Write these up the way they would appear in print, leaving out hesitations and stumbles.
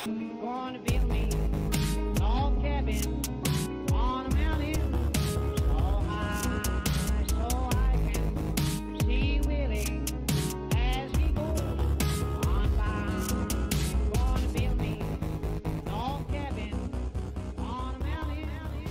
Gonna build me a log cabin on a mountain so high I can see Willie as he goes on by. Gonna build me a log cabin on a mountain.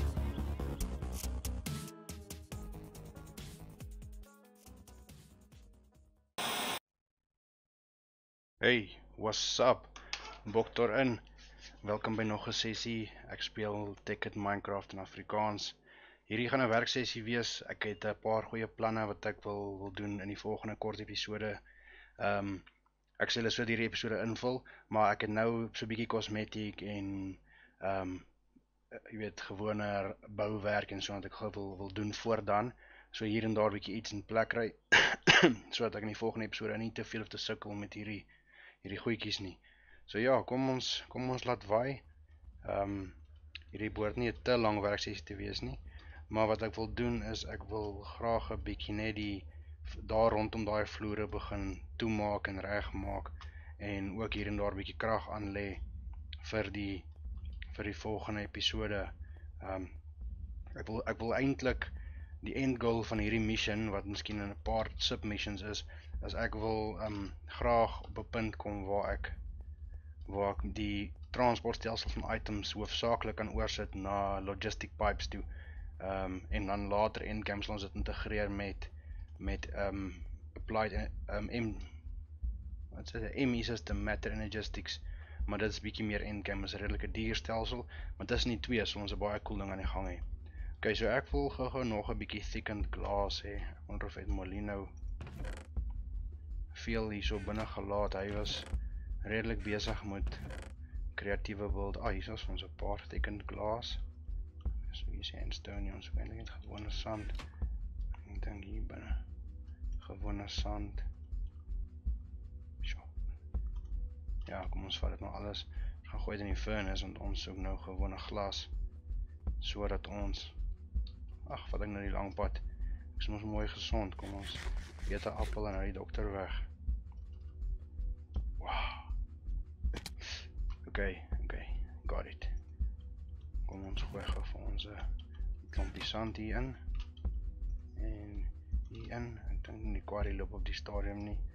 Hey, what's up? Boktor in. Welkom by nog 'n sessie. Ek speel Ticket Minecraft in Afrikaans. Hierdie gaan 'n werksessie wees. Ek het 'n paar goeie planne wat ek wil doen in die volgende kort episode. Ek sal so hierdie episode invul, maar ek het nou so 'n bietjie kosmetiek en jy weet gewone bouwerk en so wat ek wil doen voor dan. So hier en daar bietjie iets in plek kry sodat ek in die volgende episode nie te veel of te sukkel met hierdie goedjies nie. So ja, kom ons laat waai. Hierdie behoort nie 'n te lang werksessie te wees nie, maar wat ek wil doen is ek wil graag 'n bietjie net daar rondom daai vloere begin toemaak en regmaak en ook hier en daar 'n bietjie krag aan lê vir die volgende episode. Ek wil eintlik die end goal van hierdie mission wat miskien in 'n paar submissions is ek wil graag op 'n punt kom waar ek die transportstelsel van items hoofsaaklik kan oorsit na logistic pipes toe. En dan later endgames ons dit integreer met applied ME system matter energistics, maar dit is bietjie meer endgame, is 'n redelike duur stelsel, maar tussen die twee sal ons 'n baie cool ding aan die gang hê. Okay, so ek wil gou nog 'n bietjie thickened glass hê. Ek wonder of Molino veel hierso binne gelaat. Hy was redelik besig met kreatiewe beeld. Hier is ons 'n paar thickened glass. So hier is sandstone, ons eintlik net gewone sand. Ek dink hier binne gewone sand. Ja, kom ons vat dit maar alles. Ons gaan gooi dit in die furnace want ons soek nou gewone glas sodat ons vat ek nou die lang pad. Ek is mos mooi gesond. Kom ons eet 'n appel en hou die dokter weg. Wow. Okay, got it. Kom ons gooi gou vir ons 'n klompie sand hier in. En hier in. Ek dink die quarry loop op die stadium nie.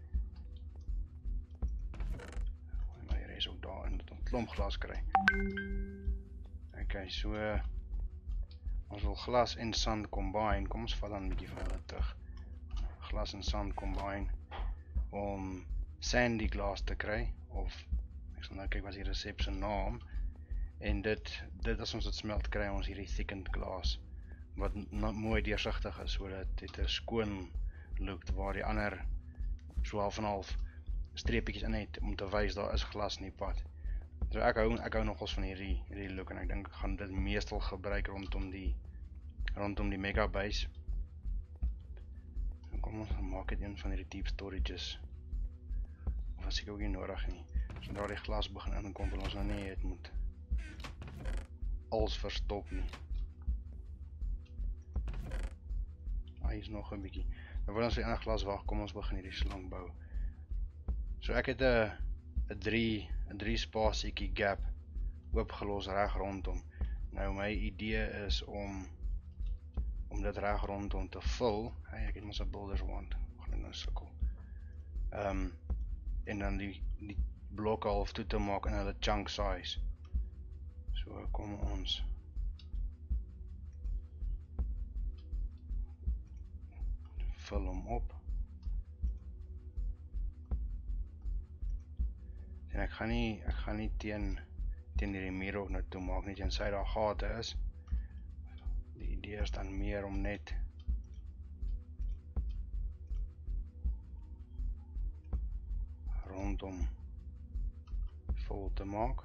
Maar hier is ook daar in dat ons klomp glas kry. Okay, so ons wil glas en sand combine. Kom ons vat dan 'n bietjie van hulle terug. Glas en sand combine om sandy glass te kry, of ek sal nou kyk wat die resep se naam, en dit as ons dit smelt kry ons hierdie thickened glass wat mooi deursigtig is, sodat dit 'n skoon look waar die ander so half en half streepietjies in het om te wys daar is glas in die pad. So ek hou nogals van hierdie look en ek dink ek gaan dit meestal gebruik rondom die mega base. En kom ons maak dit een van hierdie deep storages. Of as ek ook nie nodig nie. Sodra die glas begin inkom, wil ons nou nie het moet alles verstop nie. Hier is nog 'n bietjie. Nou wil ons vir 'n glas wag, kom ons begin hierdie slang bou. So ek het 'n 3 spasietjie gap oopgelos reg rondom. Nou my idee is om dit reg rondom te vul. Hey, ek het mos 'n builder's wand. Ek gaan nou sukkel. En dan die blokke half toe te maak in hulle chunk size. So kom ons vul hom op. En ek gaan nie teen hierdie muur ook nou toe maak nie, tensy daar gate is. Die idee is dan meer om net rondom vol te maak.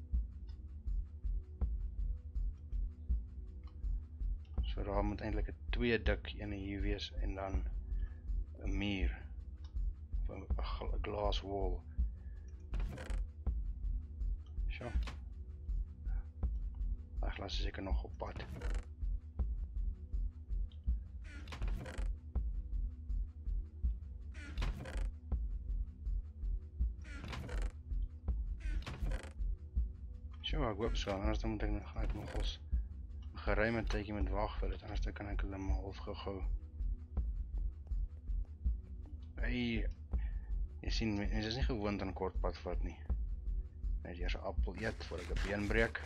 So daar moet eintlik 'n 2 dik ene hier wees en dan 'n muur, 'n glass wall. So. Daai glas is seker nog op pad. Ja, ek hoop so, anders dan moet ek nog ons geruime tydjie met wag vir dit, anders dan kan ek hulle maar half gehou. Hey, jy sien, mense is nie gewoond aan kort pad vat nie. Net eers 'n appel eet voor ek 'n been breek.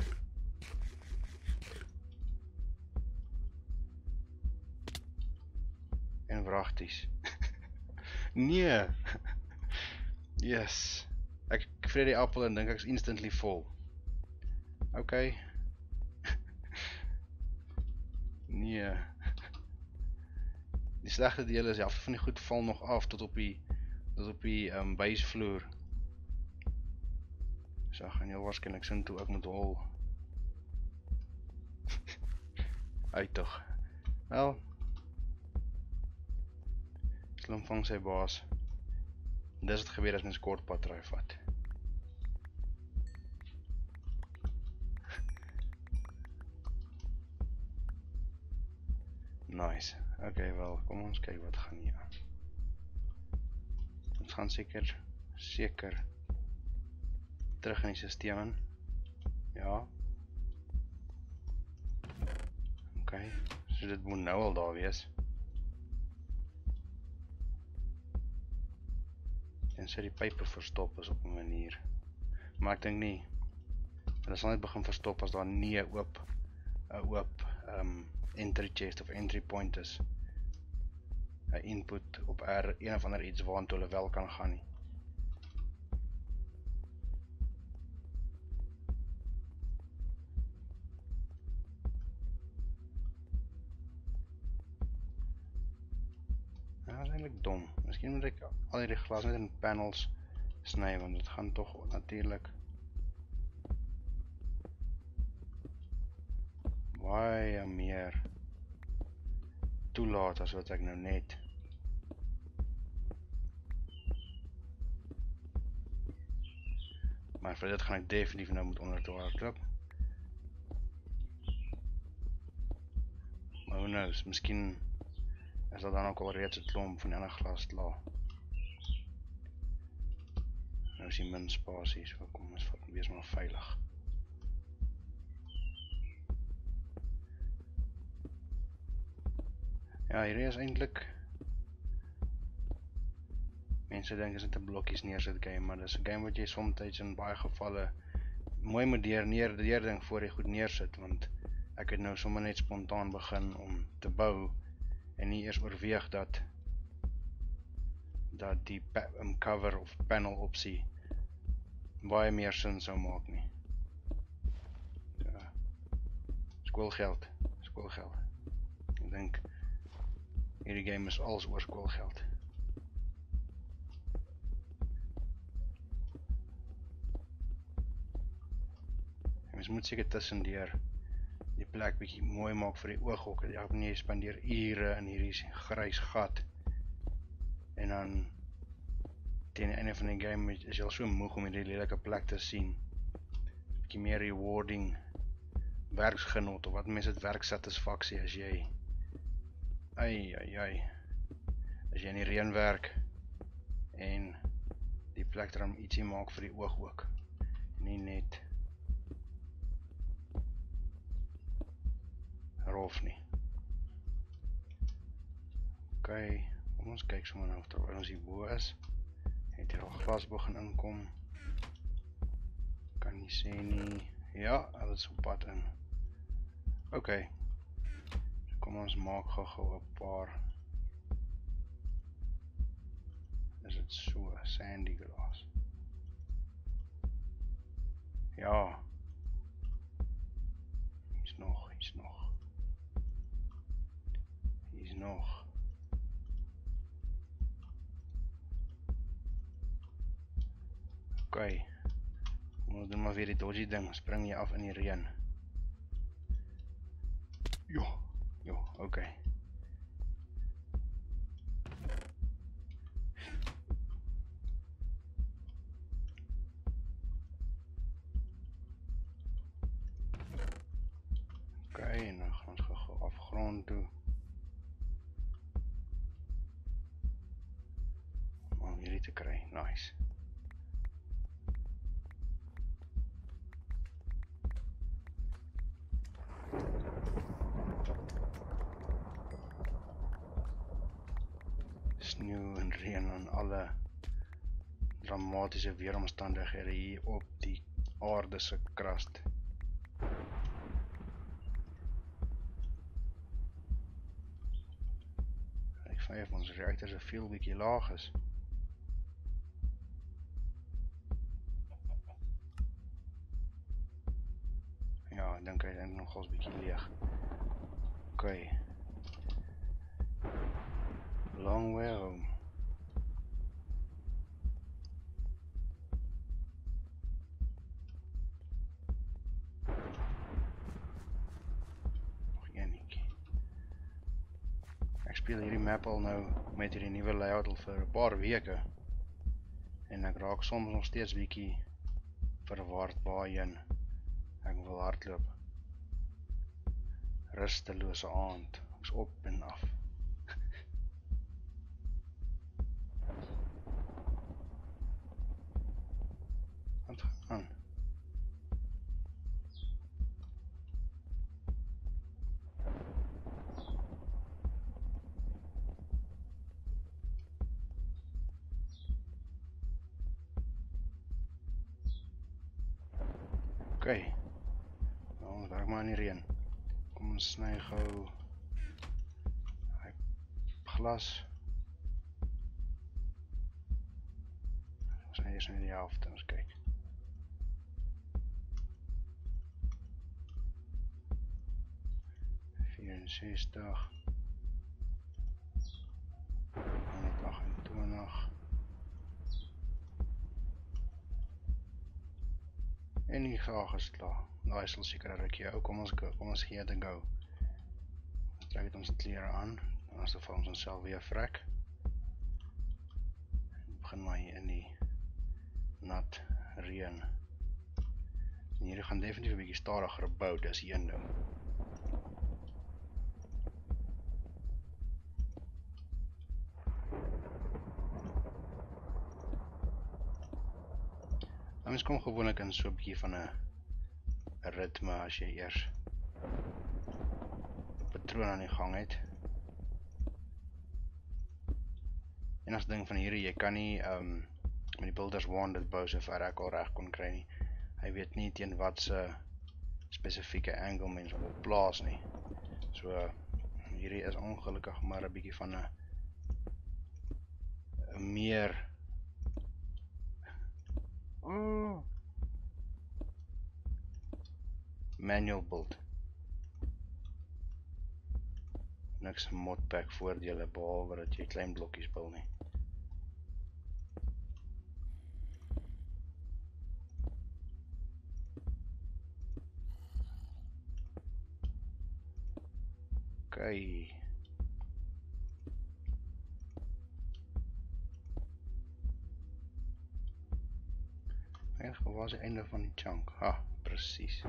En wragties. Nee. Yes. Ek vreet die appel en dink ek's instantly vol. Okay. Nee. Die slegte deel is die helfte van die goed val nog af tot op die bysvloer. So ek gaan heel waarskynlik sin toe ek moet hol. Uit tog. Wel. Slim vang sy baas. Dis wat gebeur as mens kort pad ry vat. Nice. Okay, wel, kom ons kyk wat gaan hier aan. Ons gaan seker terug in die stelsel in. Ja. Okay, so dit moet nou al daar wees. En sy die pype verstop is op 'n manier. Maar ek dink nie. Hulle sal net begin verstop as daar nie 'n oop entry chest of entry point is. 'n Input op een of ander iets waartoe hulle wel kan gaan nie. Ja, dat is eintlik dom. Miskien moet ek al die glas net in panels sny, want dit gaan tog natuurlik baie meer toelaat as wat ek nou net. Maar vir dit gaan ek definitief nou moet onder toe hardloop. Maar who knows, miskien is dat dan ook al reeds 'n klomp van die ander glas klaar. Nou is die min spasie, so kom ons wees maar veilig. Ja, hier is eintlik mense dink is dit 'n blokkies neersit game, maar dis 'n game wat jy soms in baie gevalle mooi moet deurdink voor jy goed neersit, want ek het nou sommer net spontaan begin om te bou en nie eers oorweeg dat die cover of panel opsie baie meer sin sou maak nie. Ja. Skoolgeld. Ek dink hierdie game is als oor skoolgeld. Mens moet seker tussendeur die plek bietjie mooi maak vir die oog ook. Ja, jy spandeer ure in hierdie grys gat. En dan teen die einde van die game is jy al so moeg om hierdie lelike plek te sien. Bietjie meer rewarding werksgenot of wat mense dit werksatisfaksie as jy as jy in die reën werk en die plek dan ietsie maak vir die oog ook. Nie net rof nie. Okay, kom ons kyk sommer nou of terwyl ons hier bo is. Het hier al glas begin inkom. Kan nie sê nie. Ja, hulle is op pad in. Okay. So kom ons maak gou 'n paar. Is dit so sandy glas? Ja. Hier's nog. Okay. Ons doen maar weer die dodgy ding, spring jy af in die reën. Jo, okay. Okay, en dan gaan ons gou afgrond toe. Om hierdie te kry, nice. reën en alle dramatische weeromstandighede hier op die aarde se krust. Ek vind of ons reaktor se veel bietjie laag is. Ja, ek dink hy is nogals bietjie leeg. Okay. Long way home. Nog enetjie. Ek speel hierdie map al nou met hierdie nuwe layout al vir 'n paar weke. En ek raak soms nog steeds bietjie verward waarheen ek wil hardloop. Rustelose aand, ek's op en af. Wat gaan? Okay. Nou, ons werk maar in die reën. Kom ons sny gou hy glas. Ons sny eers net die helfte, ons kyk. ...64... ...128... En die graag is klaar. Daai sal seker 'n rukkie hou. Kom ons gee dit 'n go. Trek dit ons klere aan. Dan as ons onsself weer vrek. Begin maar hier in die nat reën. En hierdie gaan definitief 'n bietjie stadiger bou, dis een ding. Mens kom gewoonlik in so 'n bietjie van 'n ritme as jy eers 'n patroon aan die gang het. Enigste ding van hierdie, jy kan nie met die Builders Wand dit bou sover ek al reg kon kry nie. Hy weet nie teen wat se spesifieke angle mens wil plaas nie. So hierdie is ongelukkig maar 'n bietjie van 'n meer manual build. Niks modpack voordele behalwe dat jy klein blokkies bou nie. Okay. Wat was die einde van die chunk? Presies.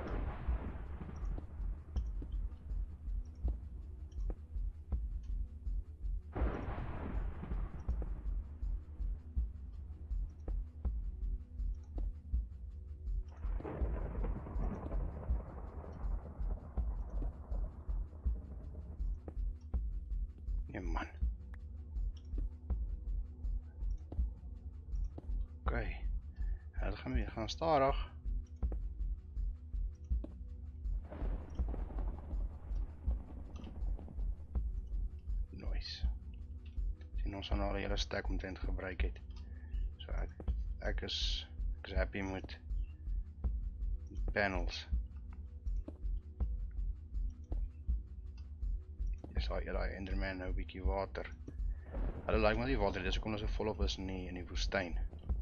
Nee man. Okay. Ja, dat gaan stadig. Nice. Sien ons gaan al 'n hele stack omtrent gebruik het. So ek is happy met panels. Jy sal hierdie Enderman nou 'n bietjie water. Hulle like maar die water, dis hoekom hulle so volop is in die woestyn.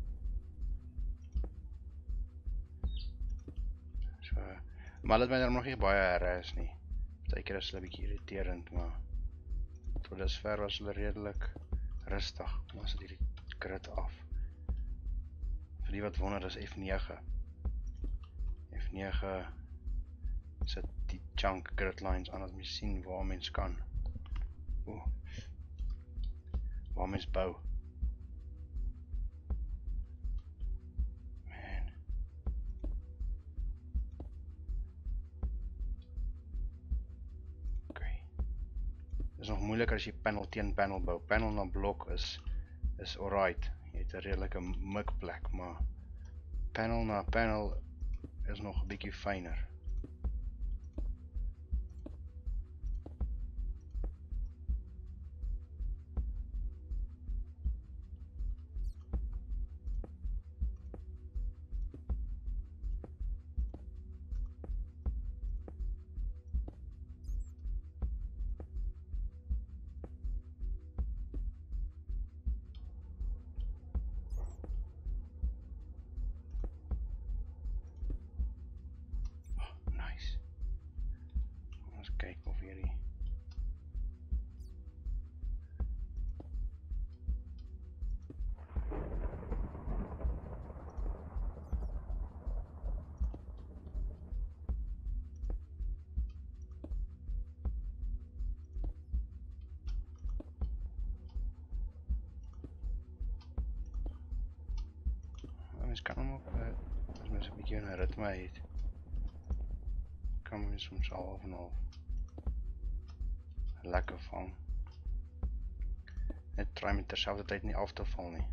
So, maar dit my dan nog nie baie harass nie. Partykeer is hulle 'n bietjie irriterend, maar tot dusver was hulle redelik rustig. Ons het hierdie crit af. Vir die wat wonder, is F9. F9 sit die chunk grid lines aan as mens sien waar mens kan. Waar mens bou. Man. Okay. Dit is nog moeiliker as jy panel teen panel bou. Panel na blok is is alright. Jy het 'n redelike mikplek, maar panel na panel is nog 'n bietjie fyner. Nice. Ons kyk of hierdie mens kan hom op as mens 'n bietjie 'n ritme het, kan mens soms half en half lekker vang. Net try met terselfdertyd nie af te val nie.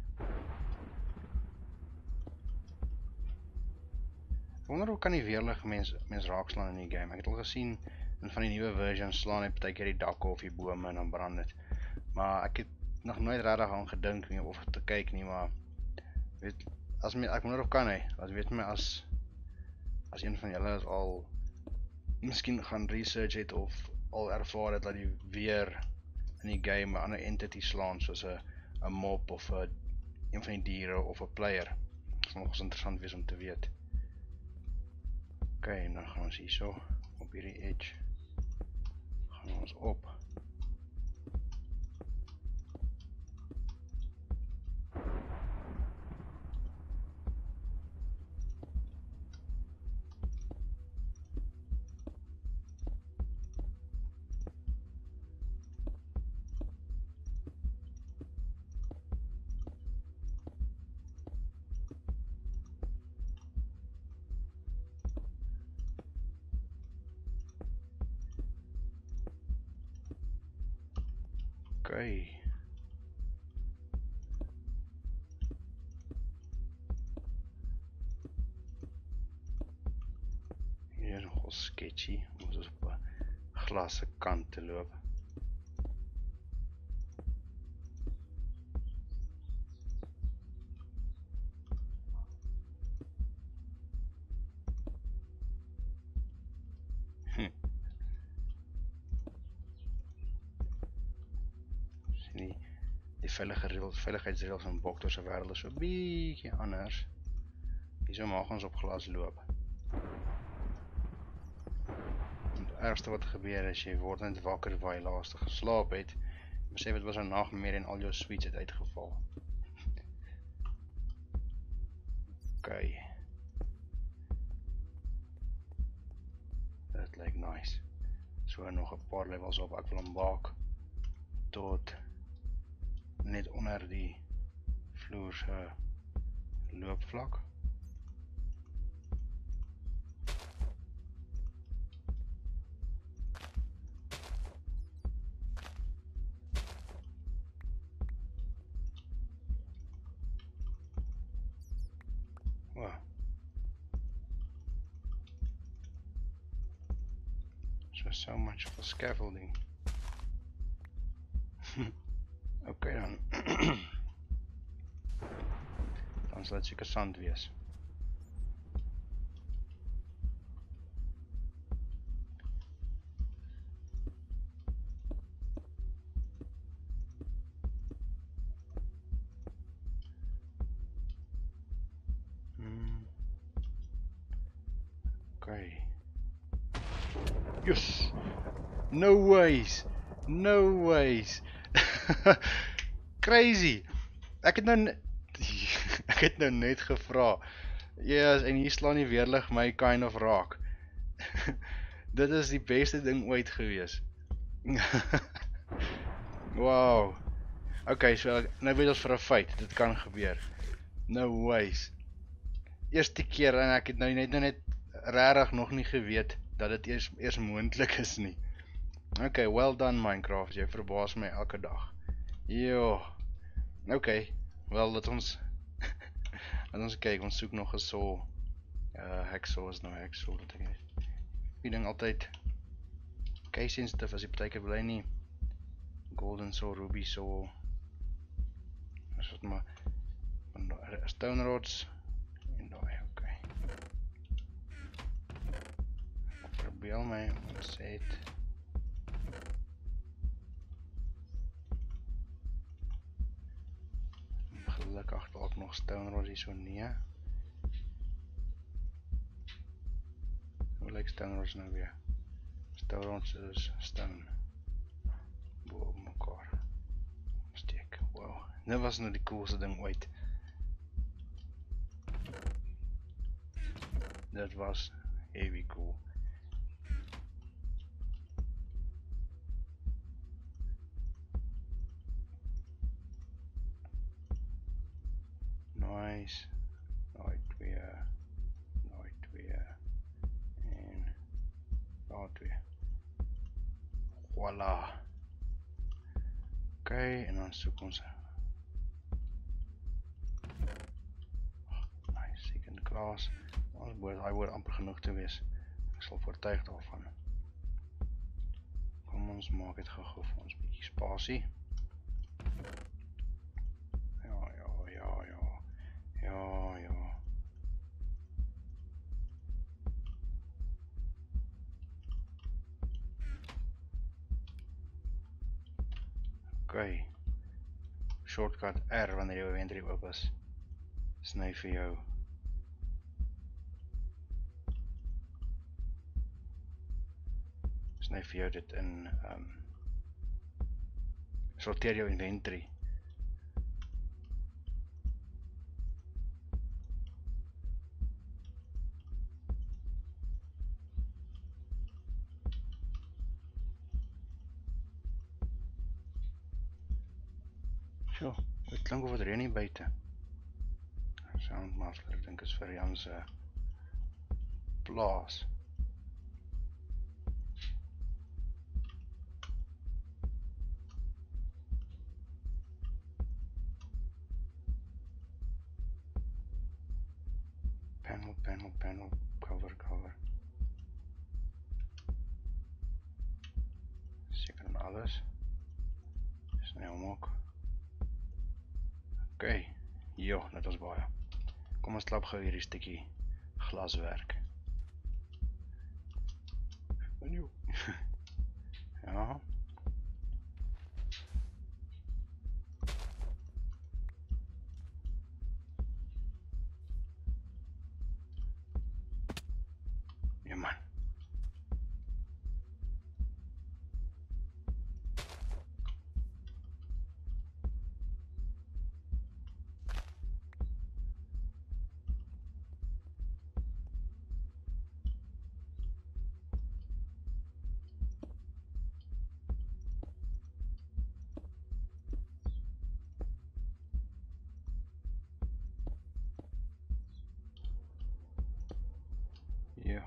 Ek wonder hoe kan die weerlig mens raakslaan in die game. Ek het al gesien in van die nuwe versions slaan hy partykeer die dakke of die bome en dan brand dit. Maar ek het nog nooit regtig aan gedink nie of te kyk nie, maar weet ek wonder of kan hy. Laat weet my as een van julle is al miskien gaan research het of al ervaar het dat die weer in die game 'n ander entity slaan soos 'n mob of een van die diere of 'n player. Dit sal nog interessant wees om te weet. Okay, en dan gaan ons hierso op hierdie edge gaan ons op. Okay. Hier is nogal sketchy, om soos op 'n glasse kant te loop. Die veiligheidsreëls in Boktor se wêreld is so bietjie anders. Hierso mag ons op glas loop. En die ergste wat gebeur is jy word net wakker waar jy laaste geslaap het. Besef dit was 'n nagmerrie en al jou sweets het uitgeval. Okay. Dit lyk nice. So nog 'n paar levels op. Ek wil hom maak tot net onder die vloer se loopvlak. Wow. So much for scaffolding. Okay dan. Dan sal dit seker sand wees. Okay. Yes. No ways. No ways. Crazy. Ek het nou net gevra. Yes, en hier slaan die weerlig my kind of raak. Dit is die beste ding ooit gewees. Wow. Okay, so nou weet ons vir 'n feit, dit kan gebeur. No ways. Eerste keer en ek het nou net regtig nog nie geweet dat dit eers moontlik is nie. Okay, well done Minecraft, jy verbaas my elke dag. Jo. Okay. Wel, laat ons laat ons kyk, ons soek nog 'n saw. Hacksaw is nou hacksaw, dat ek nie. Die ding altyd case sensitive as jy partykeer wil hy nie golden saw, ruby saw. Is wat maar stone rods en daai, okay. Probeer my om set. Gelukkig dalk nog stone rods hier so nee. Hoe lyk stone rods nou weer? Stone rods is stone bo mekaar steek. Wow, dit was nou die coolste ding ooit. Dit was heavy cool. Nice. Daai twee en daar twee. Voila. Okay, en dan soek ons. Nice, second class. Hy word amper genoeg te wees. Ek sal oortuig daarvan. Kom ons maak dit gou vir ons bietjie spasie. Ja. Okay. Shortcut R wanneer jou inventory oop is. Sny vir jou. Sny vir jou dit in sorteer jou inventory. So, dit klink of het reën hier buite. Sound muffler, ek dink is vir Jan se plaas. Panel, cover. Seker en alles. Sny hom ook. Okay, jo, dit was baie. Kom ons klap gou hierdie stukkie glaswerk. Ja. Ja man. Ja.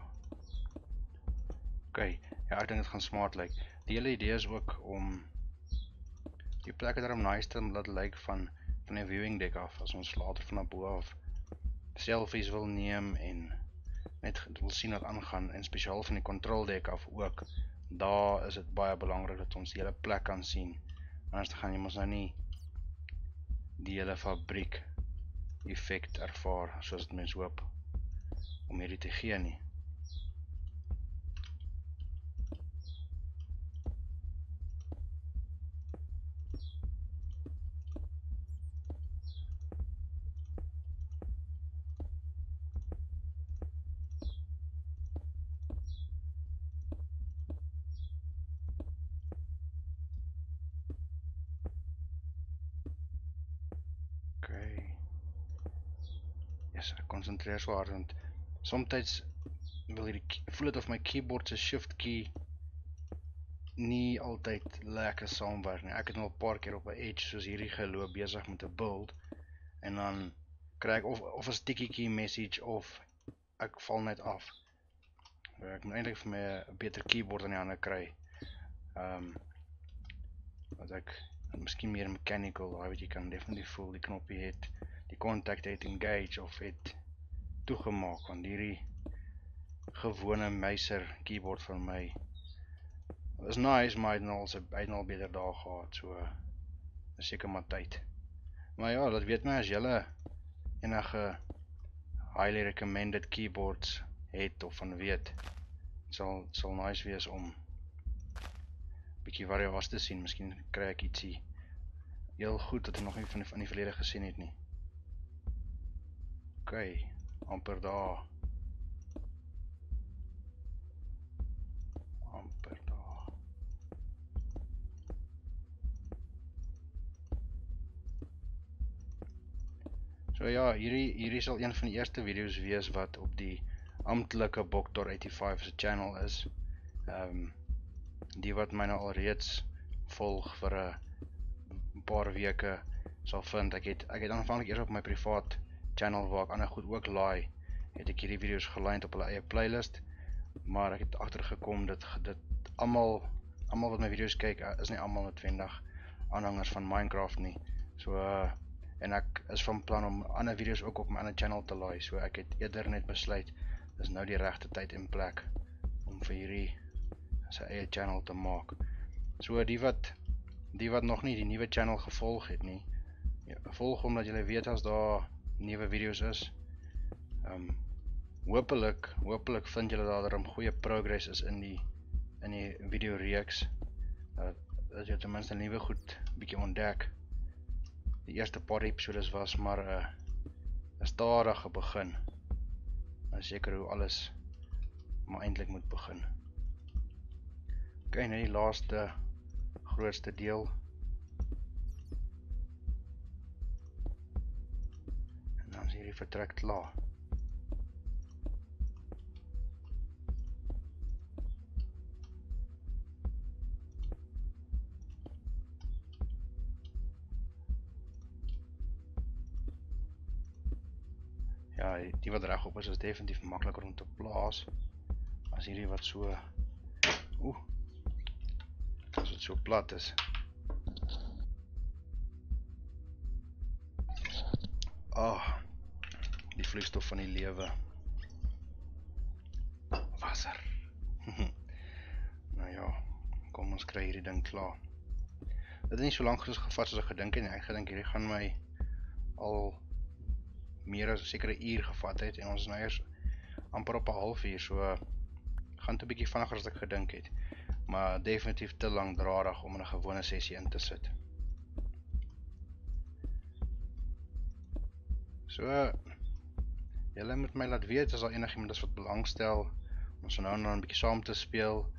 Okay, ja, ek dink dit gaan smart lyk. Die hele idee is ook om die plekke daarom nice te laat lyk van die viewing deck af, as ons later van bo af selfies wil neem en net wil sien wat aangaan, en spesiaal van die control deck af ook. Daar is dit baie belangrik dat ons die hele plek kan sien. Anders gaan jy mos nou nie die hele fabriek effect ervaar soos dit mens hoop om hierdie te gee nie. Ek konsentreer so hard, want somtyds voel dit of my keyboard se shift key nie altyd lekker saamwerk nie. Ek het nou 'n paar keer op 'n edge soos hierdie geloop besig met 'n build, en dan kry ek of 'n sticky key message of ek val net af. Ek moet eintlik vir my 'n beter keyboard in die hande kry. Dat ek miskien meer mechanical, daai wat jy kan definitief voel die knoppie het, die contact het engage of het toegemaak, want hierdie gewone Meiser keyboard van my is nice, maar hy het al beter dae gehad, so is seker maar tyd. Maar ja, laat weet my as julle enige highly recommended keyboards het of van weet. Sal nice wees om bietjie variasie te sien. Miskien kry ek ietsie heel goed wat ek nog nie van die verlede gesien het nie. OK, amper daar. Amper daar. So ja, hierdie sal een van die eerste video's wees wat op die amptelike Boktor 85 se channel is. Die wat my nou alreeds volg vir 'n paar weke sal vind, ek het aanvanklik eers op my privaat channel waar ek ander goed ook laai, het ek hierdie video's gelaai op hulle eie playlist, maar ek het agtergekom dat almal wat my video's kyk, is nie almal noodwendig aanhangers van Minecraft nie. So en ek is van plan om ander video's ook op my ander channel te laai, so ek het eerder net besluit dis nou die regte tyd en plek om vir hierdie sy eie channel te maak. So die wat nog nie die nuwe channel gevolg het nie, volg hom dat julle weet as daar nuwe video's is. Hopelik vind julle dat daar goeie progress is in die video reeks. Dat jy ten minste nuwe goed bietjie ontdek. Die eerste paar episodes was maar 'n stadige begin. Maar seker hoe alles maar eintlik moet begin. OK, nou die laaste grootste deel. En dan is hierdie vertrek klaar. Ja, die wat regop is definitief makliker om te plaas as hierdie wat so as dit so plat is. Die vloeistof van die lewe. Wasser. Nou ja, kom ons kry hierdie ding klaar. Dit het nie so lank gevat soos ek gedink het nie. Ek gedink hierdie gaan my al meer as seker 'n uur gevat het en ons is nou eers amper op 'n halfuur, so gaan dit 'n bietjie vinniger as ek gedink het. Maar definitief te langdradig om in 'n gewone sessie in te sit. So, julle moet my laat weet as daar enigiemand is wat belangstel om so nou en dan 'n bietjie saam te speel.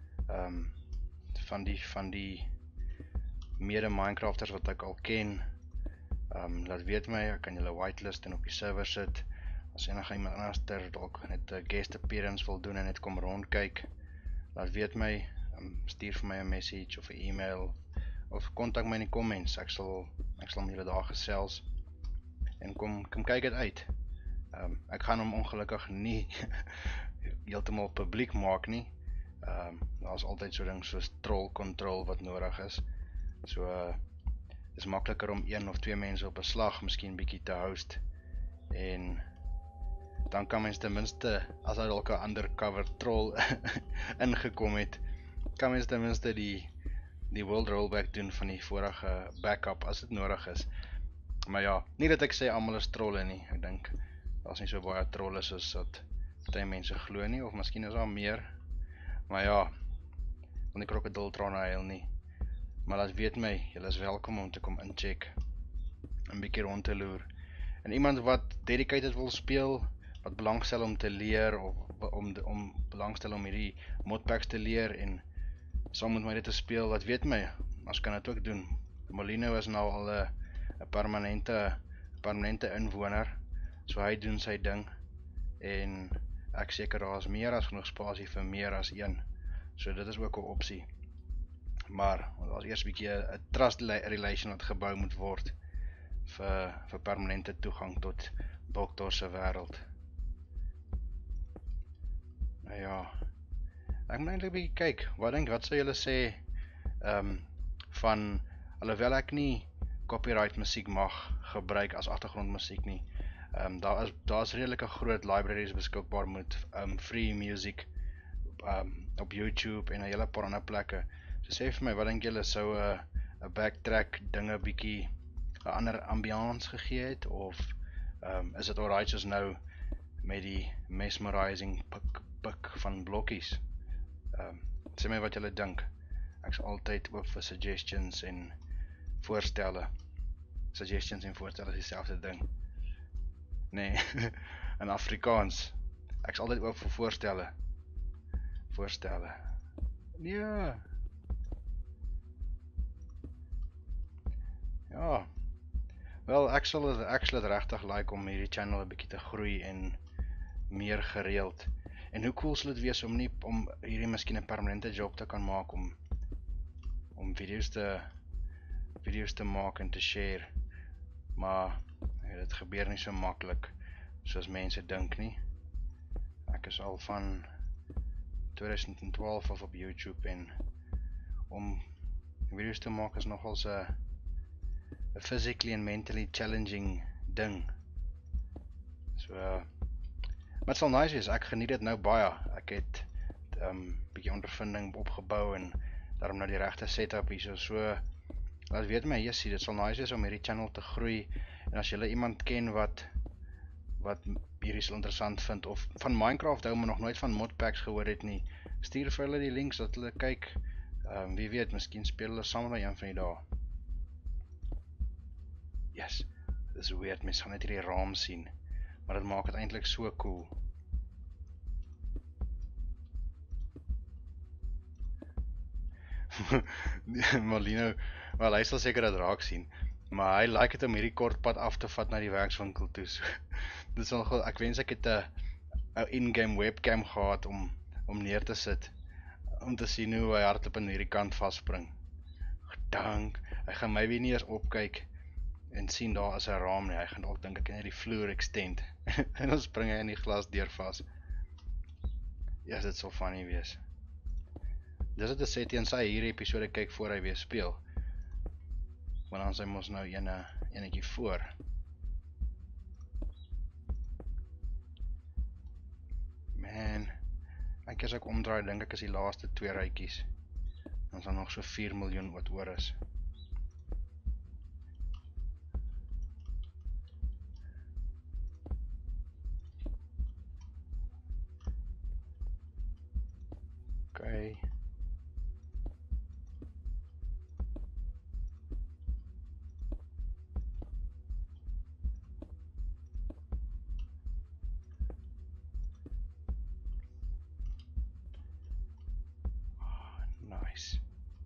Van die mede Minecrafters wat ek al ken. Laat weet my, ek kan julle whitelist en op die server sit. As iemand anders dalk net 'n guest appearance wil doen en net kom rondkyk, laat weet my, stuur vir my 'n message of 'n e-mail of kontak my in die comments. Ek sal met julle daar gesels en kom kyk dit uit. Ek gaan hom ongelukkig nie heeltemal publiek maak nie. Daar's altyd so ding soos troll control wat nodig is. So is makliker om 1 of 2 mense op 'n slag miskien bietjie te host en dan kan mens ten minste, as daar dalk 'n undercover troll ingekom het, kan mens ten minste die world rollback doen van die vorige backup as dit nodig is. Maar ja, nie dat ek sê almal is trolle nie. Ek dink daar's nie so baie trolle soos wat party mense glo nie, of miskien is daar meer. Maar ja, want die krokodiltrane huil nie. Maar laat weet my, julle is welkom om te kom incheck, 'n bietjie rond te loer. En iemand wat dedicated wil speel, wat belangstel om te leer, of om belangstel om hierdie modpacks te leer en saam met my dit te speel, laat weet my, ons kan dit ook doen. Molino is nou al 'n permanente inwoner, so hy doen sy ding, en ek seker daar is meer as genoeg spasie vir meer as een, so dit is ook 'n opsie. Maar daar is eers 'n bietjie 'n trust relation wat gebou moet word vir permanente toegang tot Boktor se wêreld. Nou ja, ek moet eintlik 'n bietjie kyk. Wat sou julle sê van alhoewel ek nie copyright musiek mag gebruik as agtergrondmusiek nie. Daar's redelike groot libraries beskikbaar met free music op YouTube en 'n hele paar ander plekke. So sê vir my, wat dink julle sou 'n backtrack dinge bietjie 'n ander ambiance gegee het, of is dit alright soos nou met die mesmerizing pik van blokkies? Sê my wat julle dink. Ek's altyd oop vir suggestions en voorstelle. Suggestions en voorstelle is dieselfde ding. Nee, in Afrikaans. Ek's altyd oop vir voorstelle. Ja. Ja. Wel, ek sal dit regtig like om hierdie channel 'n bietjie te groei en meer gereeld. En hoe cool sal dit wees om hierdie miskien 'n permanente job te kan maak om video's te maak en te share. Maar dit gebeur nie so maklik soos mense dink nie. Ek is al van 2012 af op YouTube en om video's te maak is nogals 'n physically and mentally challenging ding. So maar het sal nice wees, ek geniet dit nou baie. Ek het bietjie ondervinding opgebou en daarom nou die regte setup hier. So laat weet my, jessie, dit sal nice wees om hierdie channel te groei. En as julle iemand ken wat hierdie sal interessant vind, of van Minecraft hou maar nog nooit van modpacks gehoor het nie, stuur vir hulle die links dat hulle kyk. Wie weet, miskien speel hulle saam met een van die dae. Yes, dis weird, mens gaan net hierdie raam sien, maar dit maak dit eintlik so cool. Marlino, wel, hy sal seker dit raak sien, maar hy like dit om hierdie kort pad af te vat na die werkswinkel toe. So, dit is nogal, ek wens ek het 'n in-game webcam gehad om neer te sit, om te sien hoe hy hardloop aan hierdie kant vasspring. Dank, hy gaan my weer nie eers opkyk en sien daar is 'n raam nie. Hy gaan dalk dink ek net die vloer extend en dan spring hy in die glas deur vas. Ja, dit sal funny wees. Dis wat te sê teen sy hierdie episode kyk voor hy weer speel. Want dan sy mos nou enetjie voor. Man, ek as ek omdraai, dink ek is die laaste 2 rytjies. Dan is daar nog so 4 miljoen wat oor is. Okay. Nice.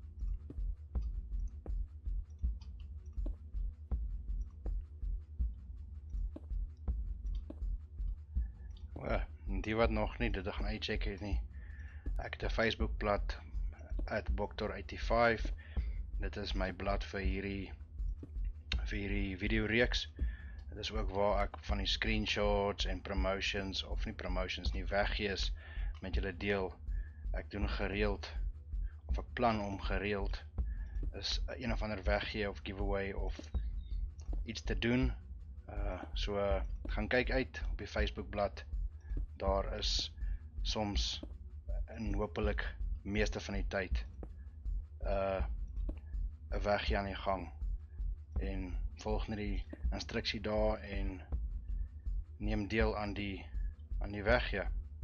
Die wat nog nie dit gaan uitcheck het nie. Ek het 'n Facebookblad @boktor85. Dit is my blad vir hierdie videoreeks. Dit is ook waar ek van die screenshots en promotions, of nie promotions nie, weggees met julle deel. Ek doen gereeld, of ek plan om gereeld is een of ander weggee of giveaway of iets te doen. So gaan kyk uit op die Facebookblad. Daar is soms en hopelik meeste van die tyd 'n weggee aan die gang. En volg net die instruksie daar en neem deel aan die weggee.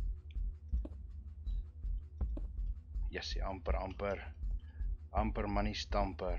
Jessie, amper money stamper.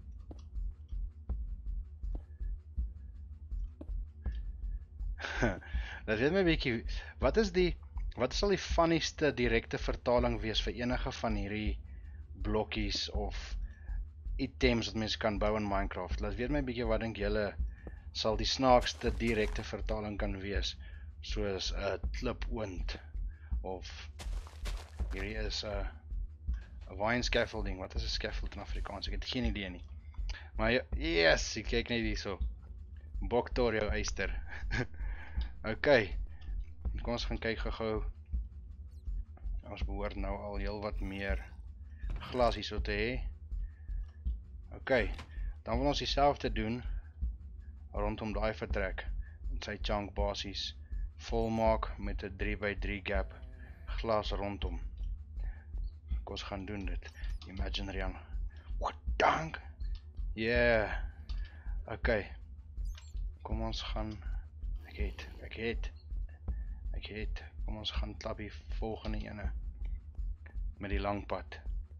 Dat weet my bietjie, wat sal die funnieste direkte vertaling wees vir enige van hierdie blokkies of items wat mense kan bou in Minecraft? Laat weet my bietjie, wat dink julle sal die snaakste direkte vertaling kan wees, soos 'n klipoond, of hierdie is 'n vine scaffolding. Wat is 'n scaffold in Afrikaans? Ek het geen idee nie. Maar yes, ek kyk net hierso. Boktor jou eyster. Okay, kom ons gaan kyk gou-gou. Ons behoort nou al heel wat meer glas hierso te hê. Okay, Dan wil ons dieselfde doen rondom daai vertrek. Sy chunk basies volmaak met 'n 3x3 gap glas rondom. Kom ons gaan doen dit. Imagine Rian. What dank? Yeah. Okay. Kom ons gaan. Ek het. Kom ons gaan klap die volgende ene met die lang pad.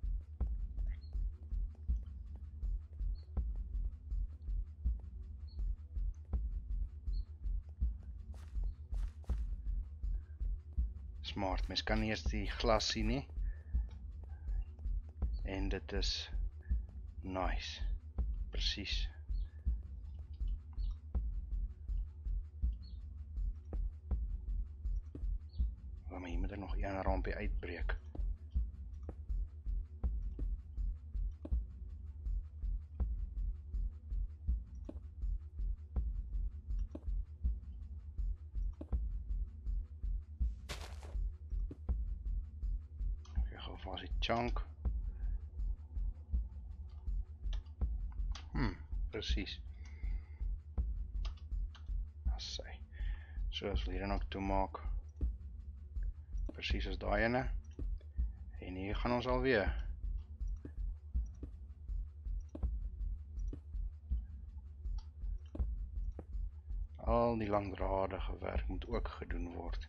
Smart, mens kan nie eers die glas sien nie. En dit is nice. Presies. Maar hier moet er nog een rampie uitbreek. Was die chunk. Presies. As sy. So as we hier dan ook toemaak. Presies as daai ene. En hier gaan ons alweer. Al die langdradige werk moet ook gedoen word.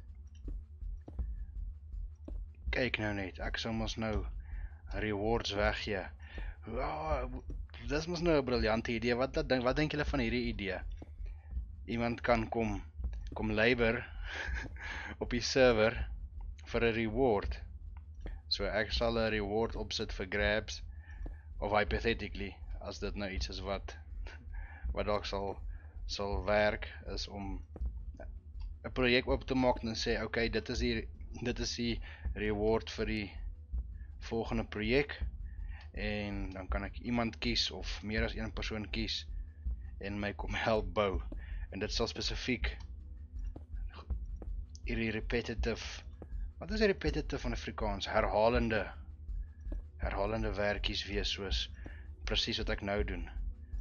Kyk nou net, ek sou mos nou rewards weggee. Dis mos nou 'n briljante idee. Wat dink julle van hierdie idee? Iemand kan kom labor op die server vir 'n reward. So ek sal 'n reward opsit vir grabs, of hypothetically, as dit nou iets is wat dalk sal werk, is om 'n projek op te maak en sê, okay, dit is die reward vir die volgende projek, en dan kan ek iemand kies of meer as een persoon kies en my kom help bou, en dit sal spesifiek hierdie repetitive, wat is die repetitive in Afrikaans? Herhalende werkies wees, soos presies wat ek nou doen.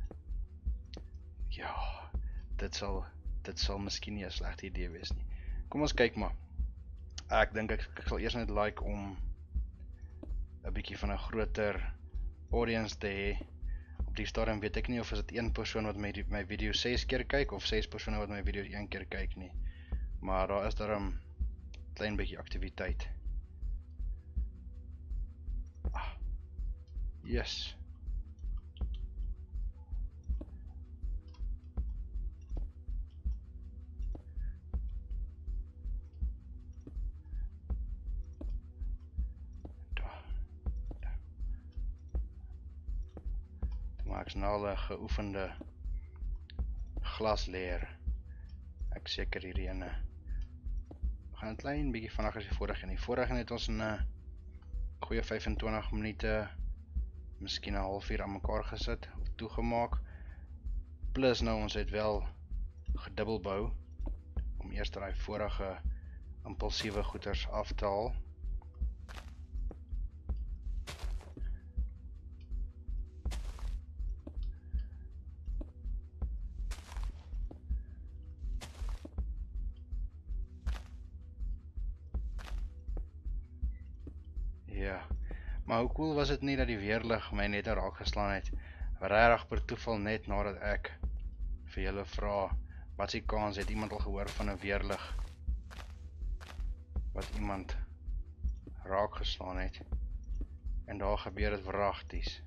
Ja, dit sal miskien nie 'n slegte idee wees nie. Kom ons kyk maar. Ek dink ek sal eers net like om 'n bietjie van 'n groter audience te hê. Op die stadium weet ek nie of is dit een persoon wat my video 6 keer kyk of 6 persone wat my video's 1 keer kyk nie. Maar daar is daar 'n klein bietjie aktiwiteit. Yes. Maar ek is nou al 'n geoefende glasleer. Ek seker hierdie ene gaan 'n klein bietjie vinniger as die vorige en die vorige het ons in 'n goeie 25 minute, miskien 'n halfuur aan mekaar gesit of toegemaak. Plus nou ons het wel gedubbelbou om eers daai vorige impulsiewe goeders af te haal. Ja, maar hoe cool was dit nie dat die weerlig my net raak geslaan het, regtig per toeval net nadat ek vir julle vra, wat se kans het iemand al gehoor van 'n weerlig wat iemand raak geslaan het, en daar gebeur dit wragties.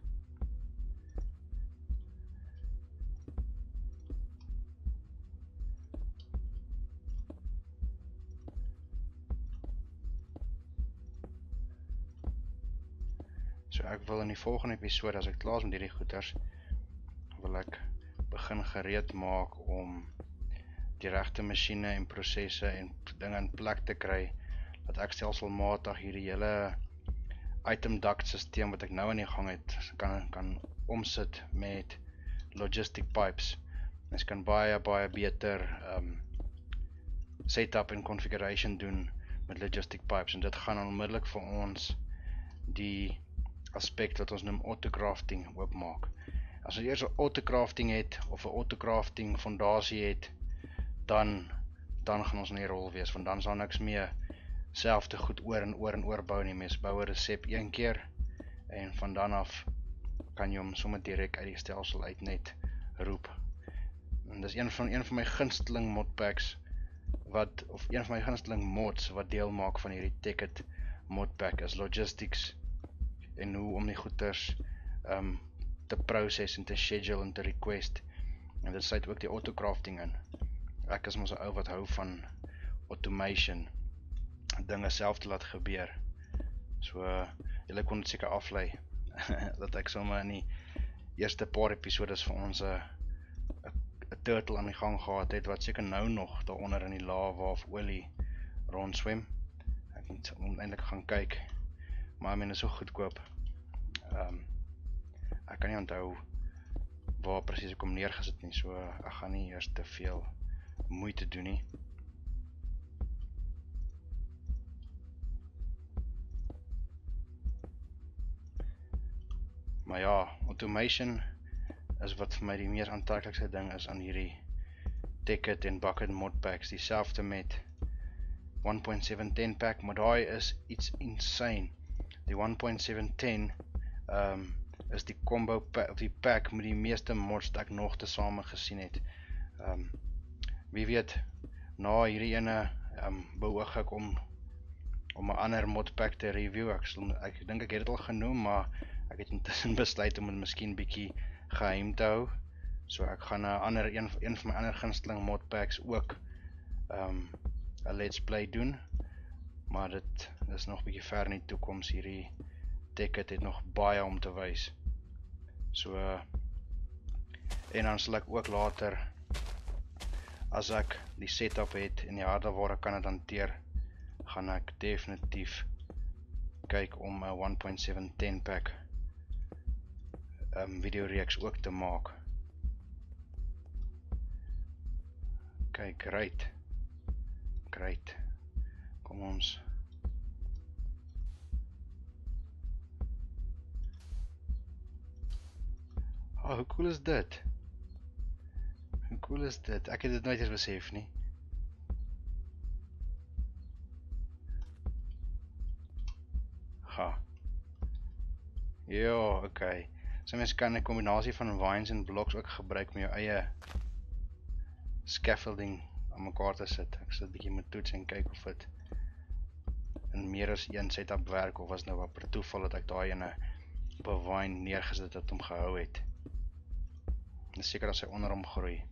So ek wil in die volgende episode, as ek klaar is met hierdie goeters, wil ek begin gereed maak om die regte masjiene en prosesse en dinge in plek te kry, dat ek stelselmatig hierdie hele item duct systeem wat ek nou in die gang het, kan omsit met logistic pipes. Mens kan baie beter setup en configuration doen met logistic pipes, en dit gaan onmiddellik vir ons die aspek wat ons noem autografting oopmaak. As jy eers 'n autocrafting het of 'n autocrafting fondasie het, dan gaan ons in die rol wees, want dan sal niks meer selfde goed oor en oor bou nie. Mens bou 'n resep een keer en van dan af kan jy hom sommer direk uit die stelsel uit net roep. En dis een van my gunsteling modpacks of een van my gunsteling mods wat deel maak van hierdie Tekkit modpack is logistics en hoe om die goeders te process en te schedule en te request. En dit sluit ook die autocrafting in. Ek is mos 'n ou wat hou van automation, dinge self te laat gebeur. So julle kon dit seker aflei dat ek sommer in die eerste paar episodes van ons 'n turtle aan die gang gehad het wat seker nou nog daaronder in die lava of olie rondswem. Ek moet eintlik gaan kyk, maar men is so goedkoop. Ek kan nie onthou waar presies ek hom neergesit nie, so ek gaan nie eers te veel moeite doen nie. Maar ja, automation is wat vir my die mees aantreklikste ding is aan hierdie Tekkit en Bukkit modpacks. Dieselfde met 1.710 pack, maar daai is iets insane. Die 1.710 is die combo pack, of die pack met die meeste mods wat ek nog tesame gesien het. Wie weet, na hierdie ene beoog ek om 'n ander modpack te review. Ek dink ek het dit al genoem, maar ek het intussen besluit om dit miskien bietjie geheim te hou. So ek gaan een van my ander gunsteling modpacks ook 'n let's play doen. Maar dit is nog bietjie ver in die toekoms. Hierdie Tekkit het nog baie om te wys. So en dan sal ek ook later, as ek die setup het en die hardeware kan dit hanteer, gaan ek definitief kyk om 'n 1.710 pack videoreeks ook te maak. Kyk, great. Kom ons. Hoe cool is dit? Hoe cool is dit? Ek het dit nooit eens besef nie. Ja, okay. So mens kan 'n kombinasie van vines en blocks ook gebruik om jou eie scaffolding aan mekaar te sit. Ek sit 'n bietjie met toets en kyk of dit in meer as een setup werk, of was nou wat per toeval dat ek daai ene op 'n vine neergesit het om gehou het. Dis seker as hy onder hom groei.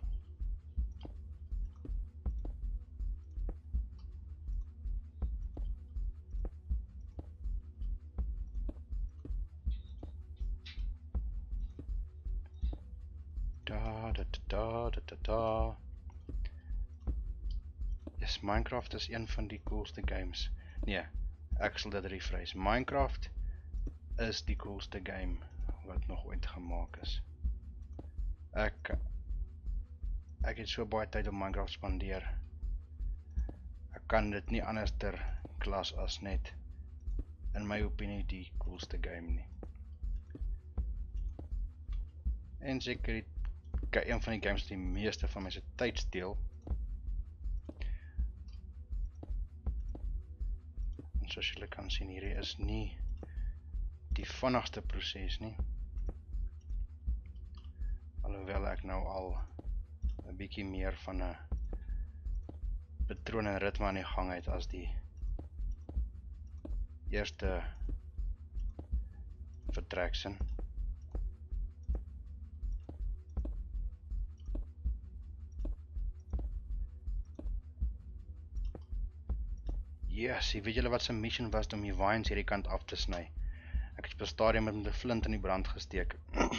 Yes, Minecraft is een van die coolste games. Nee, ek sal dit rephrase. Minecraft is die coolste game wat nog ooit gemaak is. Ek het so baie tyd op Minecraft spandeer. Ek kan dit nie anderster klas as net, in my opinie, die coolste game nie. En seker een van die games wat die meeste van my se tyd steel. En soos julle kan sien, hierdie is nie die vinnigste proses nie. Alhoewel ek nou al 'n bietjie meer van 'n patroon en ritme aan die gang het as die eerste vertreksin. Yes, weet julle wat se mission was om die vines hierdie kant af te sny? Ek het op 'n stadium met 'n flint in die brand gesteek.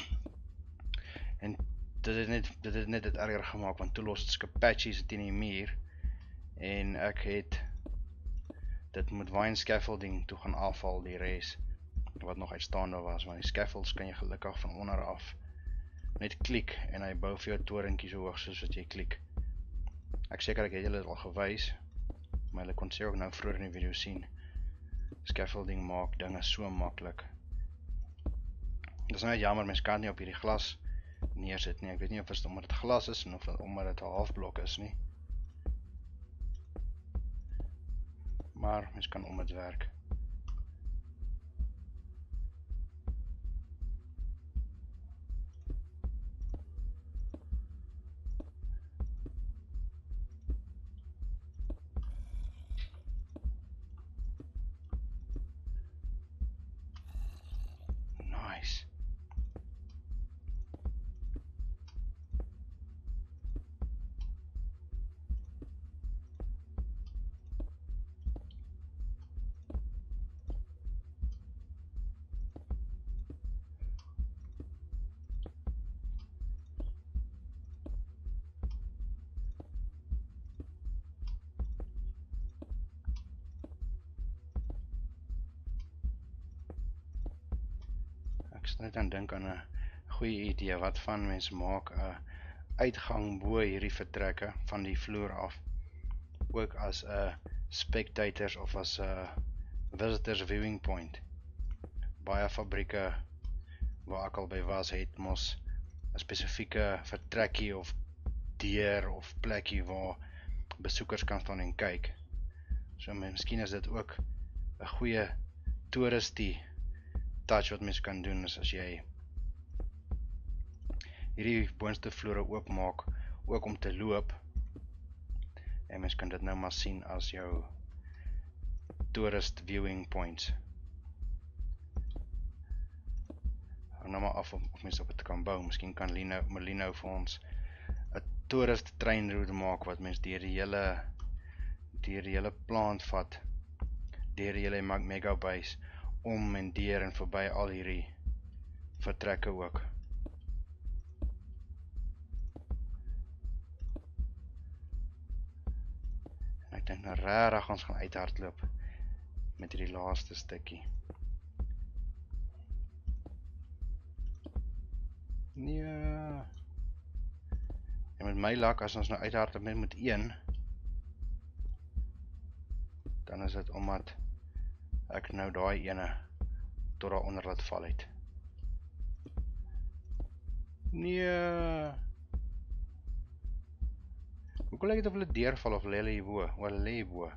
En dit het net dit erger gemaak, want toe los het skip patches teen die muur en ek het dit met vine scaffolding toe gaan afval die res wat nog uitstaande was, want die scaffolds kan jy gelukkig van onder af net klik en hy bou vir jou torentjie so hoog soos wat jy klik. Ek seker ek het julle dit al gewys, maar julle kon seker ook nou vroeër in die video sien. Scaffolding maak dinge so maklik. Dis nou net jammer, mens kan nie op hierdie glas neersit nie. Ek weet nie of dit omdat dit glas is en of omdat dit 'n halfblok is nie. Maar mens kan om dit werk. Nice. Ek sit net aan dink aan 'n goeie idee. Wat van mense maak 'n uitgang bo hierdie vertrekke van die vloer af, ook as 'n spectators of as 'n visitors viewing point. Baie fabrieke waar ek al by was, het mos 'n spesifieke vertrekkie of deur of plekkie waar besoekers kan staan en kyk. So miskien is dit ook 'n goeie toeristie touch wat mens kan doen, is as jy hierdie boonste vloere oopmaak, ook om te loop, en mens kan dit nou maar sien as jou tourist viewing points. Hou nou maar af of mens op dit kan bou. Miskien kan Merlino vir ons 'n tourist treinroute maak wat mens deur die hele plant vat, deur die hele megabase, om en deur en verby al hierdie vertrekke ook. En ek dink nou regtig ons gaan uithardloop met hierdie laaste stukkie. Nee. En met my lak, as ons nou uithardloop net met 1, dan is dit omdat ek nou daai ene tot daaronder laat val het. Nee. Hoe lyk dit of hulle deurval of lê hulle hierbo? O, hulle lê hierbo.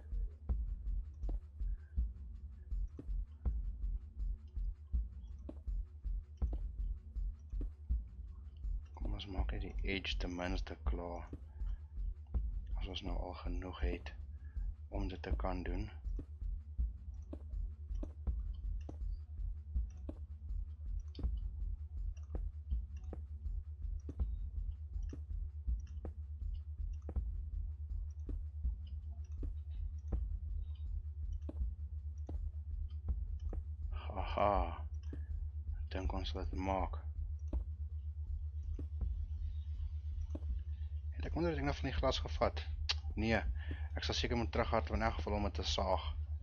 Kom ons maak net die edge ten minste klaar. As ons nou al genoeg het om dit te kan doen. Haha, ek dink ons sal dit maak. Het ek wonder dat ek nou van die glas gevat? Nee, ek sal seker moet terughardloop in elk geval om dit te saag.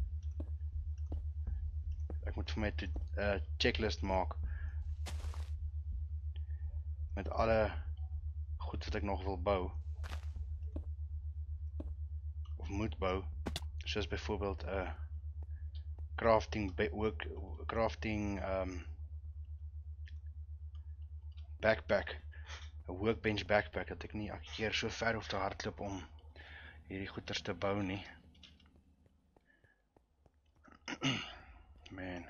Ek moet vir my 'n checklist maak met alle goed wat ek nog wil bou of moet bou, soos byvoorbeeld 'n crafting backpack, 'n workbench backpack, dat ek nie elke keer so ver hoef te hardloop om hierdie goeders te bou nie. Man,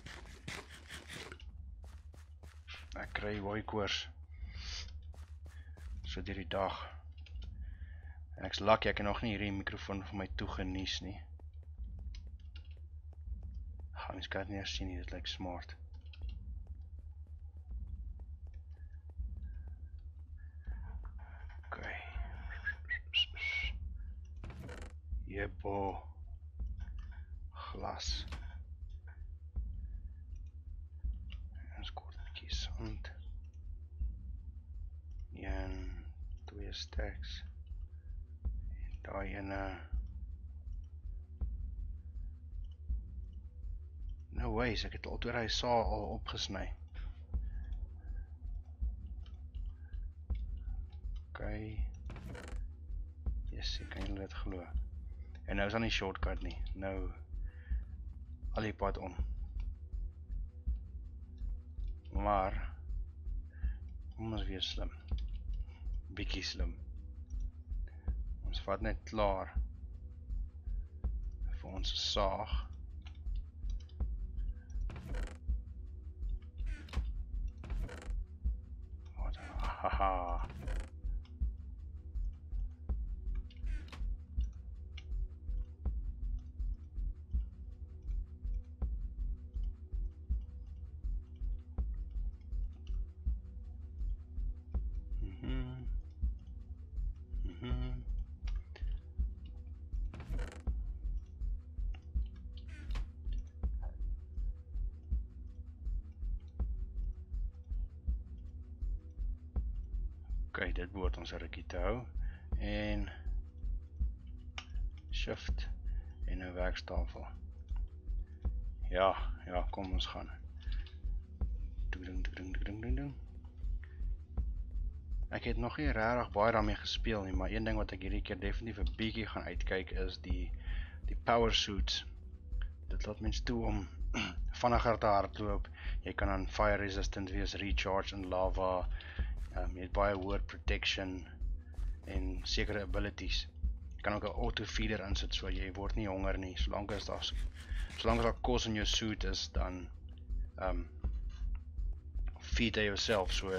ek kry hooikoors so deur die dag. En ek's lucky ek het nog nie hierdie mikrofoon vir my toegenies nie. Mens kan dit nie eens sien nie, dit lyk smart. Ok. Jebo. Glas. Ons kort 'n bietjie sand. 1, 2 stacks. En daai ene. No ways, ek het al deur hy saal al opgesny. Ok. Yes, ek kan julle dit glo. En nou is dan nie shortcut nie. Nou al die pad om. Maar kom ons wees slim. Bietjie slim. Ons vat net klaar vir ons saag. Wat, haha. Oké, dit behoort ons 'n rukkie te hou. En shift en 'n werkstafel. Ja, kom ons gaan. Ding. Ek het nog nie regtig baie daarmee gespeel nie, maar een ding wat ek hierdie keer definitief 'n bietjie gaan uitkyk is die power suits. Dit laat mens toe om vinniger te hardloop. Jy kan aan fire resistant wees, recharge in lava. Jy het baie word protection en sekere abilities. Jy kan ook 'n auto feeder insit, so jy word nie honger nie. Solank as daar kos in jou suit is, dan feed jy jouself, so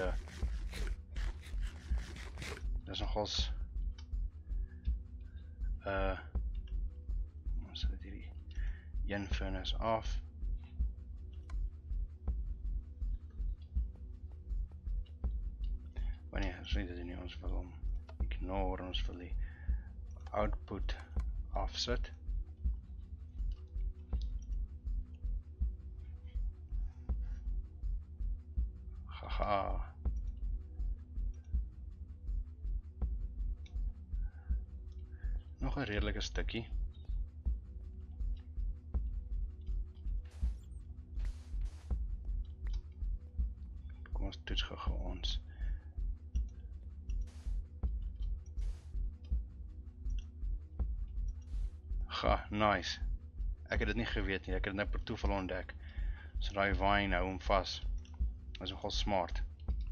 dis nogals ons het hierdie een furnace af. Wanneer ons nie dit nie, ons wil hom ignore, ons wil die output afsit. Haha. Nog 'n redelike stukkie. Kom ons toets gou ons. Nice. Ek het dit nie geweet nie, ek het dit net per toeval ontdek. So daai vine hou hom vas. Dit is nogal smart.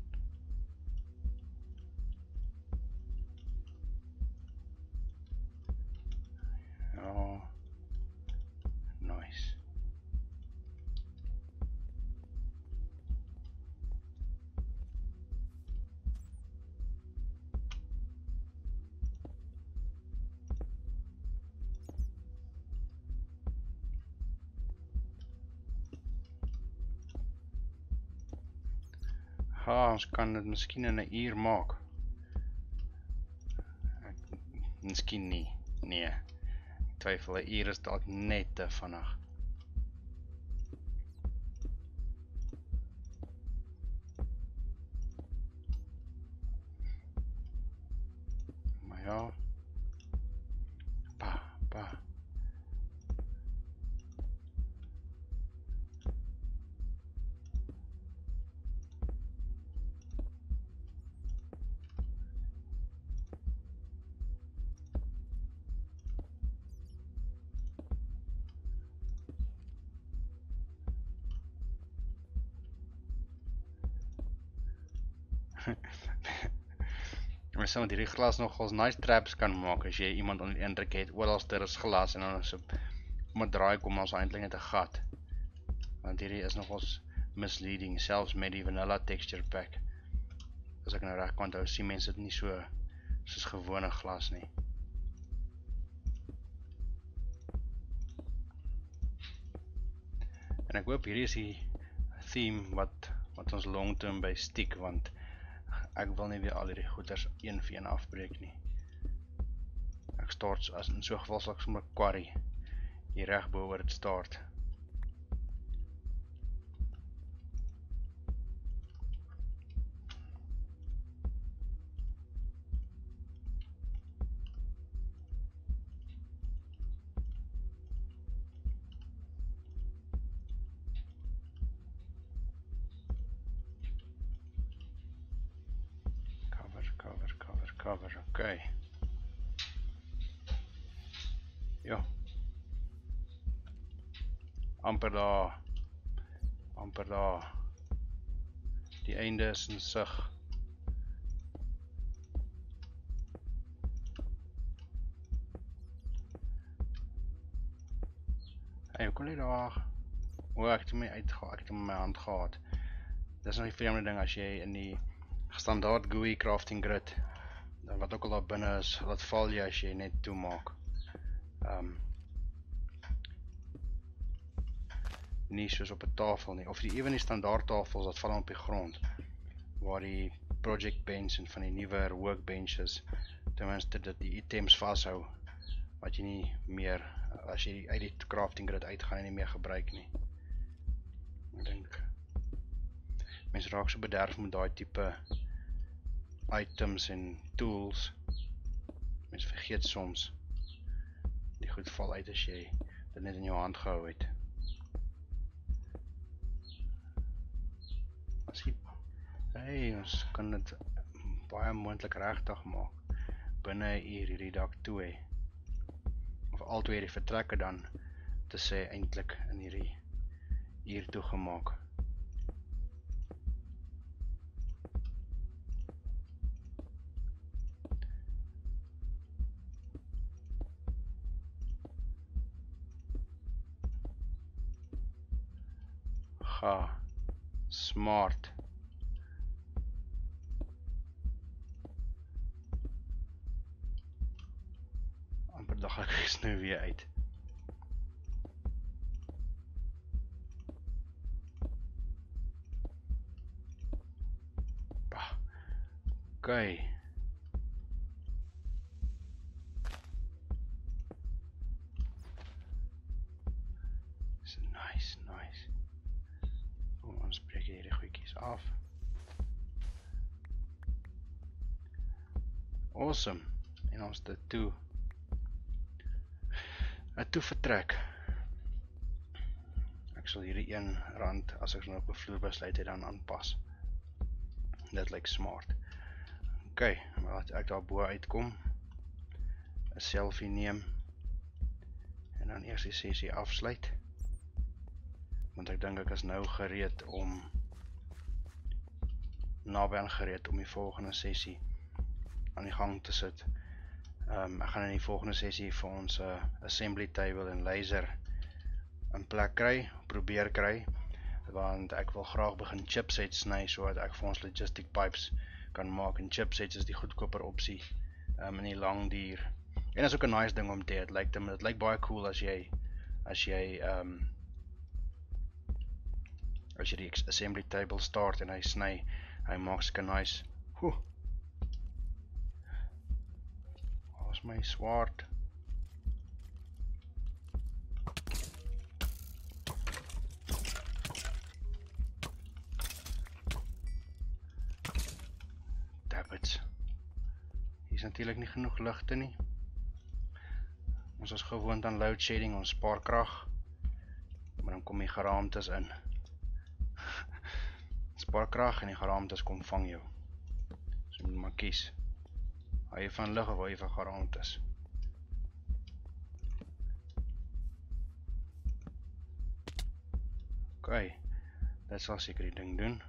Ja. Nice. Ons kan dit miskien in 'n uur maak. Miskien nie. Nee. Ek twyfel, 'n uur is dalk net te vinnig. Maar ja. Pa. Ons sal met hierdie glas nogals nice traps kan maak as jy iemand onder die indruk het, oralste is glas en dan so om 'n draai kom ons eintlik net 'n gat. Want hierdie is nogals misleading, selfs met die vanilla texture pack. As ek nou reg kan onthou, sien mense dit nie so soos gewone glas nie. En ek hoop hierdie is die theme wat ons long term by stiek, want ek wil nie weer al hierdie goeders een vir een afbreek nie. Ek start, as in so geval sal ek sommer quarry hier reg bo oor dit start. Cover, okay. Ja. Amper daar. Die einde is in sig. Hey, kom lê daar. O, ek het hom nie uitgehaal, ek het hom in my hand gehad. Dis nog die vreemde ding as jy in die standaard GUI crafting grid, dan wat ook al daar binne is, wat val jy as jy net toemaak. Nie soos op 'n tafel nie, of ewen die standaard tafels wat val op die grond, waar die project bench en van die nuwer workbenches, ten minste dat die items vashou, wat jy nie meer, as jy uit die crafting grid uitgaan en nie meer gebruik nie. Ek dink, mense raak so bederf met daai tipe items en tools, mense vergeet soms, die goed val uit as jy dit net in jou hand gehou het. As jy, hey, ons kan dit baie moontlik regtig maak, binne 'n uur hierdie dak toe hê, of al twee die vertrekke dan, te sê eintlik in hierdie uur toegemaak. Ga, smart. Amper dag ek is nou weer uit. Bah, okay. Nice. Kom, ons breek hierdie goedjies af. Awesome. En ons dit toe. Toe vertrek. Ek sal hierdie R1, as ek nou op 'n vloer besluit het, dan aanpas. Dit lyk smart. Okay, maar laat ek daar bo uitkom. 'n Selfie neem. En dan eers die sessie afsluit. Want ek dink ek is nou gereed om naby aan gereed om die volgende sessie aan die gang te sit. Ek gaan in die volgende sessie vir ons assembly table en laser in plek kry, probeer kry, want ek wil graag begin chipsets sny, sodat ek vir ons logistic pipes kan maak, en chipsets is die goedkoper opsie in die lang duur. En is ook 'n nice ding om te hê. Dit lyk baie cool as jy die assembly table start en hy sny, hy maak seker nice. Waar is my swaard? Dabbits. Hier is natuurlik nie genoeg ligte nie. Ons is gewoond aan load shedding, ons spaar krag, maar dan kom die geraamtes in. Spaar krag en die geraamtes kom vang jou. So moet maar kies. Hou jy van lig of hou jy van geraamtes? Okay, dit sal seker die ding doen.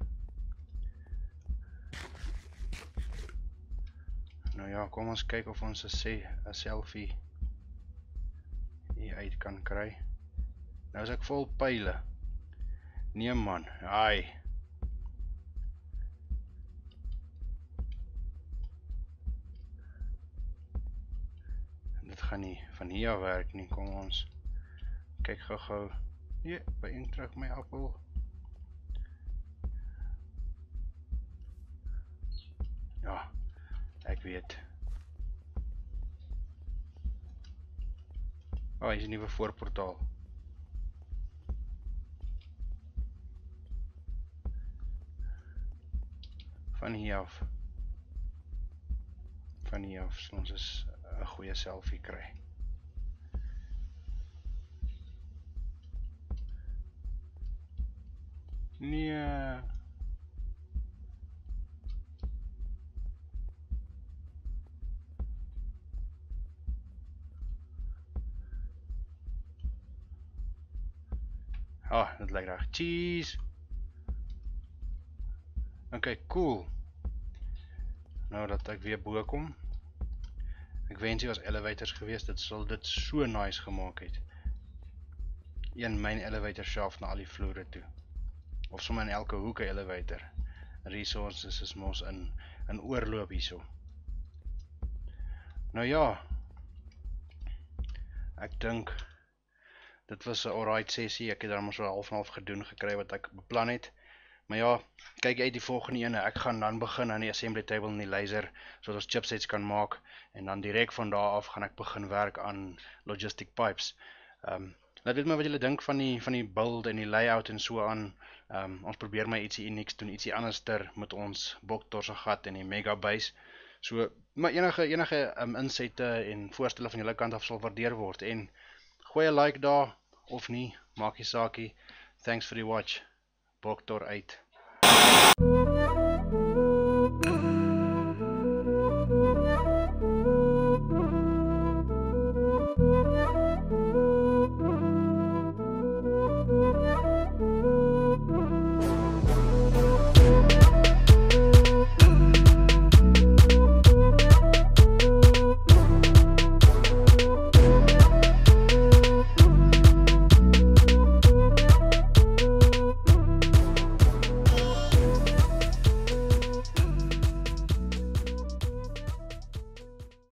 Nou ja, kom ons kyk of ons 'n selfie hier uit kan kry. Nou is ek vol pyle. Nee man, ai. Dit gaan nie van hier af werk nie, kom ons kyk gou. Nee, beïndruk my appel. Ja, ek weet. Hier is 'n nuwe voorportaal. Van hier af sal ons 'n goeie selfie kry. Nee. Dit lyk reg. Cheese. Okay, cool. Nou dat ek weer bo kom. Ek wens hier was elevators geweest, dit sal dit so nice gemaak het. Een main elevator shaft na al die vloere toe. Of sommer in elke hoek 'n elevator. Resources is mos in oorloop hierso. Nou ja, ek dink dit was 'n alright sessie. Ek het dan maar so half en half gedoen gekry wat ek beplan het. Maar ja, kyk uit die volgende ene. Ek gaan dan begin aan die assembly table en die laser sodat ons chipsets kan maak en dan direk van daar af gaan ek begin werk aan logistic pipes. Laat weet my wat julle dink van die build en die layout en so aan. Ons probeer maar ietsie unieks doen, ietsie anderster met ons Boktor se gat en die mega base. So, maar enige insette en voorstelle van julle kant af sal waardeer word en gooi 'n like daar of nie, maak nie saakie. Thanks for the watch. Boktor uit.